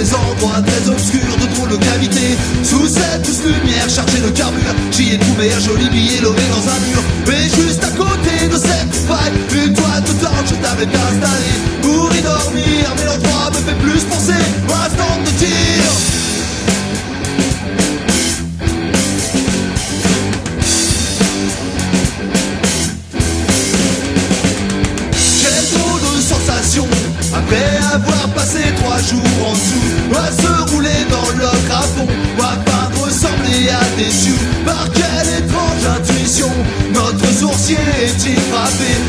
des endroits très obscurs, de drôles de cavités. Sous cette douce lumière chargée de carbure, j'y ai trouvé un joli billet lové dans un mur. Mais juste à côté de cette faille, une toile de torche t'avait installée pour y dormir. Mais l'endroit me fait plus penser à un stand de tir. Après avoir passé 3 jours en dessous, à se rouler dans le loch à fond, à peindre ressembler à des sioux. Par quelle étrange intuition notre sourcier est-il frappé?